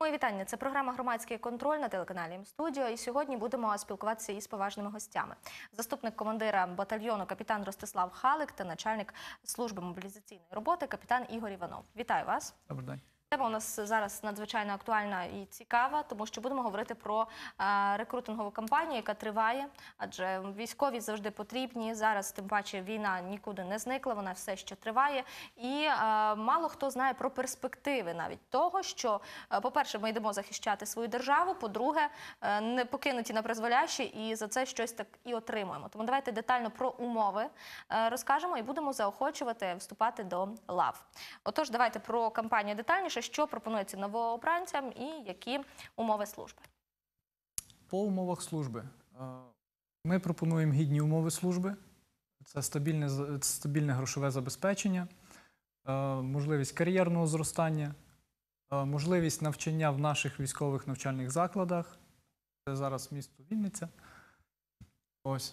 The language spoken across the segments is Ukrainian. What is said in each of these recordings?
Мої вітання. Це програма «Громадський контроль» на телеканалі М-студіо. І сьогодні будемо спілкуватися із поважними гостями. Заступник командира батальйону капітан Ростислав Халик та начальник служби мобілізаційної роботи капітан Ігор Іванов. Вітаю вас. Добрий день. Тема у нас зараз надзвичайно актуальна і цікава, тому що будемо говорити про рекрутингову кампанію, яка триває, адже військові завжди потрібні. Зараз, тим паче, війна нікуди не зникла, вона все ще триває. І мало хто знає про перспективи навіть того, що, по-перше, ми йдемо захищати свою державу, по-друге, не покинуті на призволяще і за це щось так і отримуємо. Тому давайте детально про умови розкажемо і будемо заохочувати вступати до лав. Отож, давайте про кампанію детальніше. Що пропонується новообранцям і які умови служби? По умовах служби. Ми пропонуємо гідні умови служби. Це стабільне грошове забезпечення, можливість кар'єрного зростання, можливість навчання в наших військових навчальних закладах. Це зараз місто Вінниця. Ось.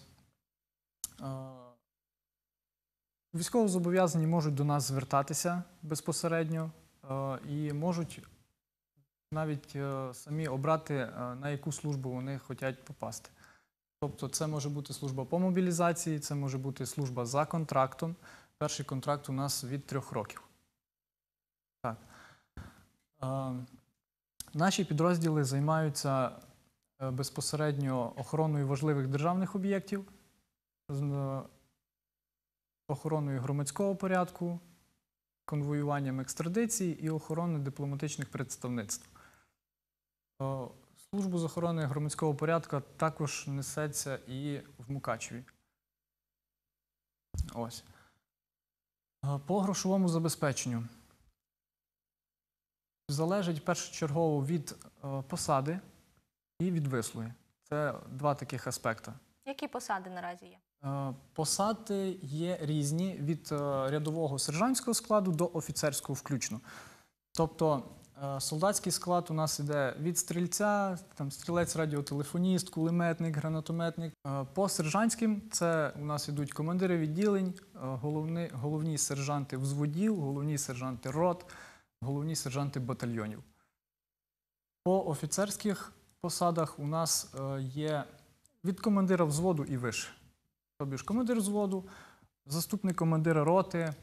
Військовозобов'язані можуть до нас звертатися безпосередньо. І можуть навіть самі обрати, на яку службу вони хочуть попасти. Тобто це може бути служба по мобілізації, це може бути служба за контрактом. Перший контракт у нас від 3 років. Так. Наші підрозділи займаються безпосередньо охороною важливих державних об'єктів, охороною громадського порядку, конвоюванням екстрадиції і охорони дипломатичних представництв. Службу з охорони громадського порядку також несеться і в Мукачеві. Ось. По грошовому забезпеченню. Залежить першочергово від посади і від вислуги. Це два таких аспекти. Які посади наразі є? Посади є різні від рядового сержантського складу до офіцерського включно. Тобто солдатський склад у нас іде від стрільця, там стрілець, радіотелефоніст, кулеметник, гранатометник. По сержантським це у нас ідуть командири відділень, головні сержанти взводів, головні сержанти рот, головні сержанти батальйонів. По офіцерських посадах у нас є від командира взводу і вище. Тобто ж командир взводу, заступник командира роти,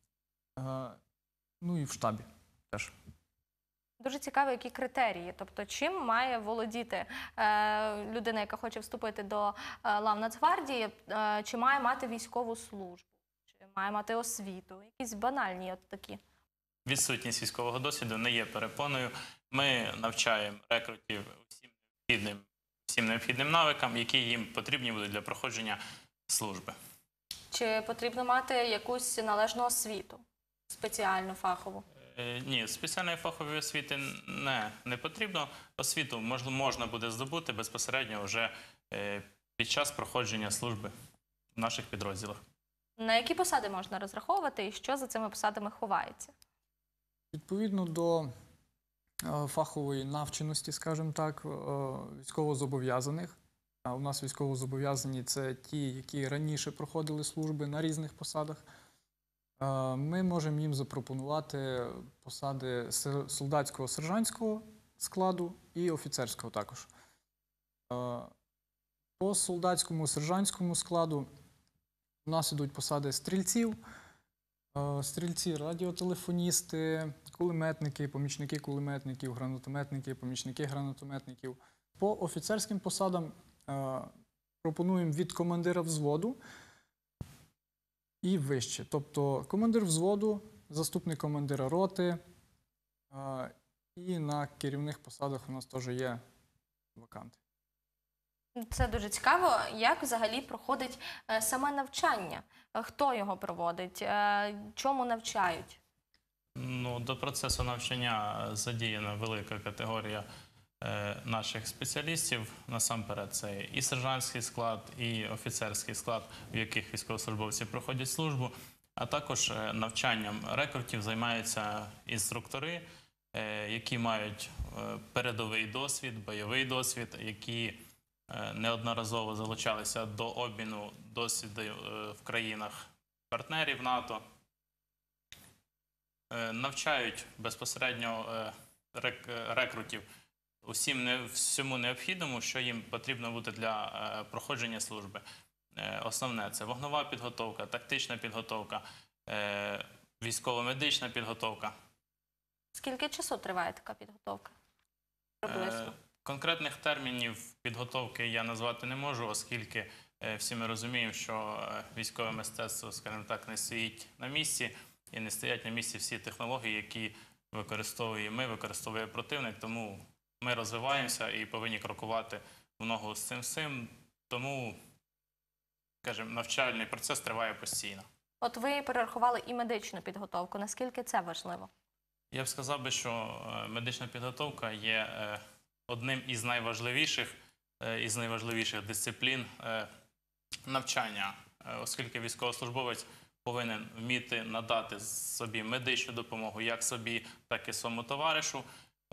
ну і в штабі теж. Дуже цікаво, які критерії. Тобто, чим має володіти людина, яка хоче вступити до лав Нацгвардії, чи має мати військову службу, чи має мати освіту, якісь банальні от такі. Відсутність військового досвіду не є перепоною. Ми навчаємо рекрутів всім необхідним навикам, які їм потрібні будуть для проходження служби. Чи потрібно мати якусь належну освіту, спеціальну, фахову? Ні, спеціальної фахової освіти не потрібно. Освіту можна буде здобути безпосередньо вже під час проходження служби в наших підрозділах. На які посади можна розраховувати і що за цими посадами ховається? Відповідно до фахової навченості, скажімо так, військовозобов'язаних. У нас військовозобов'язані – це ті, які раніше проходили служби на різних посадах. Ми можемо їм запропонувати посади солдатського сержантського складу і офіцерського також. По солдатському сержантському складу у нас ідуть посади стрільців, стрільці, радіотелефоністи, кулеметники, помічники кулеметників, гранатометники, помічники гранатометників. По офіцерським посадам пропонуємо від командира взводу і вище. Тобто командир взводу, заступник командира роти і на керівних посадах у нас теж є ваканти. Це дуже цікаво. Як взагалі проходить саме навчання? Хто його проводить? Чому навчають? Ну, до процесу навчання задіяна велика категорія наших спеціалістів. Насамперед, це і сержантський склад, і офіцерський склад, в яких військовослужбовці проходять службу. А також навчанням рекрутів займаються інструктори, які мають передовий досвід, бойовий досвід, які неодноразово залучалися до обміну досвіду в країнах-партнерів НАТО. Навчають безпосередньо рекрутів всьому необхідному, що їм потрібно буде для проходження служби. Основне – це вогнева підготовка, тактична підготовка, військово-медична підготовка. Скільки часу триває така підготовка? Приблизно. Конкретних термінів підготовки я назвати не можу, оскільки всі ми розуміємо, що військове мистецтво, скажімо так, не стоїть на місці і не стоять на місці всі технології, які використовуємо ми, використовує противник, тому ми розвиваємося і повинні крокувати в ногу з цим всім, тому, скажімо, навчальний процес триває постійно. От ви перерахували і медичну підготовку. Наскільки це важливо? Я б сказав би, що медична підготовка є одним із найважливіших дисциплін навчання, оскільки військовослужбовець повинен вміти надати собі медичну допомогу як собі, так і своєму товаришу.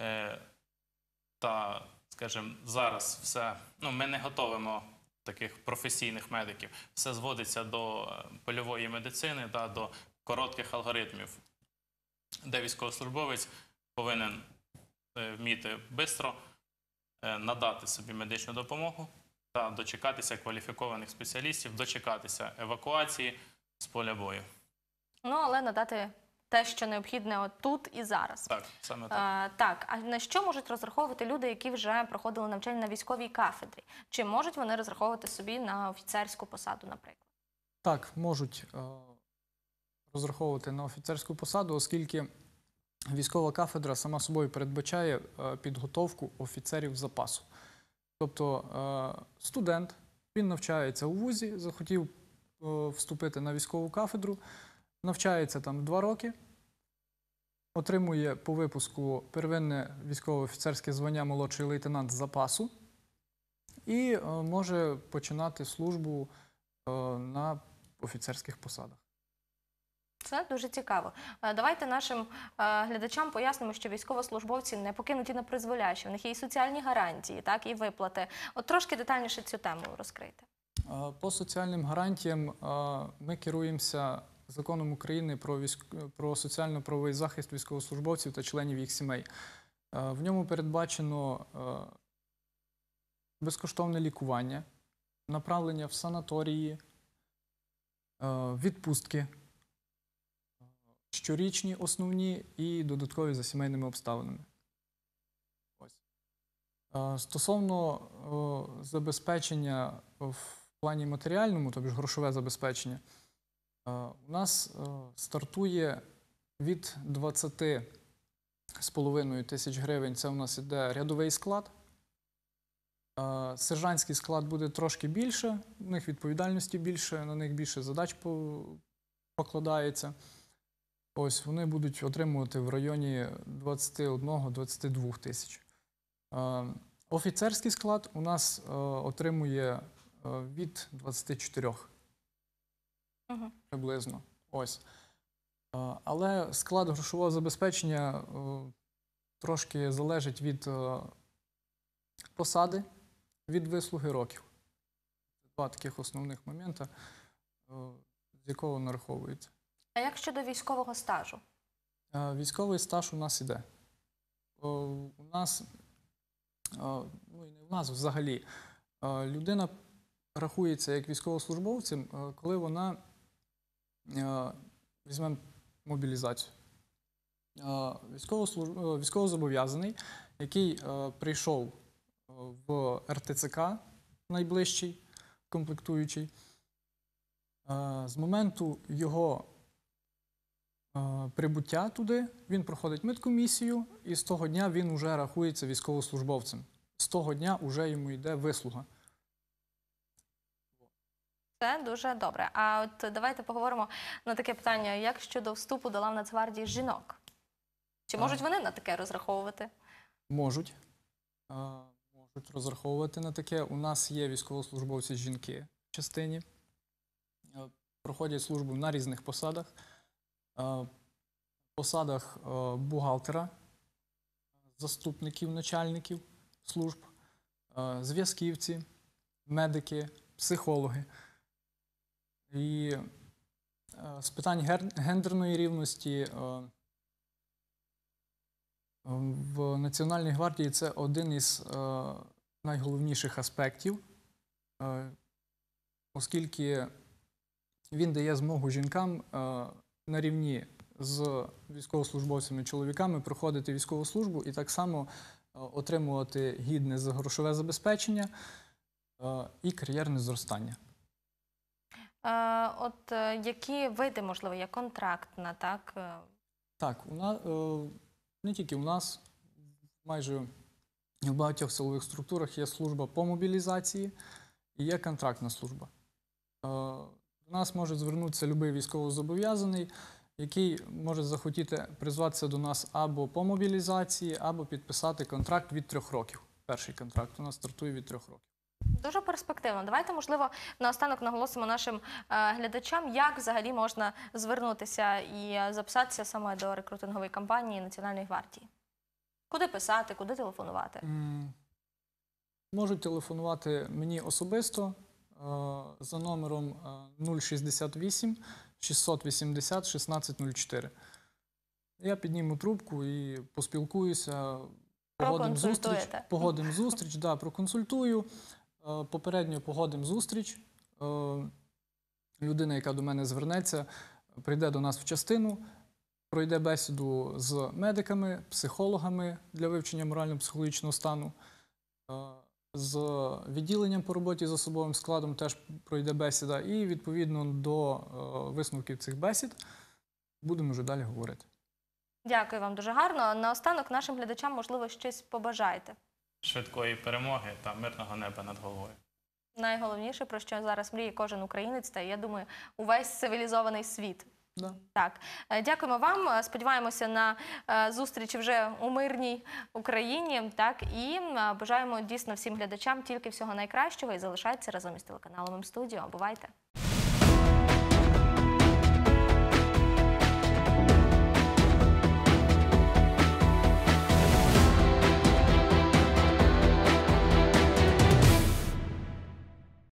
Та, скажімо, зараз ми не готовимо таких професійних медиків. Все зводиться до польової медицини, до коротких алгоритмів, де військовослужбовець повинен вміти швидко надати собі медичну допомогу та дочекатися кваліфікованих спеціалістів, дочекатися евакуації з поля бою. Але надати те, що необхідне от тут і зараз. Так, саме так. Так, а на що можуть розраховувати люди, які вже проходили навчання на військовій кафедрі? Чи можуть вони розраховувати собі на офіцерську посаду, наприклад? Так, можуть розраховувати на офіцерську посаду, оскільки військова кафедра сама собою передбачає підготовку офіцерів запасу. Тобто студент, він навчається у вузі, захотів вступити на військову кафедру, навчається там 2 роки, отримує по випуску первинне військово-офіцерське звання молодший лейтенант запасу і може починати службу на офіцерських посадах. Це дуже цікаво. Давайте нашим глядачам пояснимо, що військовослужбовці не покинуті на призволяще. В них є і соціальні гарантії, так, і виплати. От трошки детальніше цю тему розкрийте. По соціальним гарантіям ми керуємося Законом України про соціально-правовий захист військовослужбовців та членів їх сімей. В ньому передбачено безкоштовне лікування, направлення в санаторії, відпустки, щорічні основні і додаткові за сімейними обставинами. Стосовно забезпечення в плані матеріальному, тобто грошове забезпечення, у нас стартує від 20,5 тисяч гривень, це у нас іде рядовий склад. Сержантський склад буде трошки більше, у них відповідальності більше, на них більше задач покладається. Ось вони будуть отримувати в районі 21-22 тисяч. Офіцерський склад у нас отримує від 24 приблизно. Ось. Але склад грошового забезпечення трошки залежить від посади, від вислуги років. 2 таких основних моменти, з якого нараховується. А як щодо військового стажу? Військовий стаж у нас іде. У нас, ну і не у нас взагалі, людина рахується як військовослужбовцем, коли вона, візьмемо мобілізацію. Військовозобов'язаний, який прийшов в РТЦК найближчий, комплектуючий, з моменту його прибуття туди, він проходить медкомісію, і з того дня він вже рахується військовослужбовцем. З того дня вже йому йде вислуга. Це дуже добре. А от давайте поговоримо на таке питання, як щодо вступу до лав Нацгвардії жінок? Чи можуть вони на таке розраховувати? Можуть. Можуть розраховувати на таке. У нас є військовослужбовці-жінки в частині. Проходять службу на різних посадах. Посадах бухгалтера, заступників, начальників служб, зв'язківці, медики, психологи. І з питань гендерної рівності В Національній гвардії це один із найголовніших аспектів, оскільки він дає змогу жінкам на рівні з військовослужбовцями-чоловіками проходити військову службу і так само отримувати гідне грошове забезпечення і кар'єрне зростання. Які види, можливо, є контрактна, так? Так, не тільки у нас, майже в багатьох силових структурах є служба по мобілізації і є контрактна служба. До нас може звернутися будь-який військовозобов'язаний, який може захотіти призватися до нас або по мобілізації, або підписати контракт від 3 років. Перший контракт у нас стартує від 3 років. Дуже перспективно. Давайте, можливо, наостанок наголосимо нашим глядачам, як взагалі можна звернутися і записатися саме до рекрутингової кампанії Національної гвардії. Куди писати, куди телефонувати? Можуть телефонувати мені особисто за номером 068 680 1604. Я підніму трубку і поспілкуюся, погодимо зустріч, да, проконсультую, попередньо погодимо зустріч. Людина, яка до мене звернеться, прийде до нас в частину, пройде бесіду з медиками, психологами для вивчення морально-психологічного стану, з відділенням по роботі з особовим складом теж пройде бесіда, і відповідно до висновків цих бесід будемо вже далі говорити. Дякую вам дуже гарно. Наостанок нашим глядачам, можливо, щось побажайте. Швидкої перемоги та мирного неба над головою. Найголовніше, про що зараз мріє кожен українець, та, я думаю, увесь цивілізований світ. Да. Так, дякуємо вам. Сподіваємося на зустріч вже у мирній Україні. Так, і бажаємо дійсно всім глядачам тільки всього найкращого і залишайтеся разом із телеканалом М-студіо. Бувайте!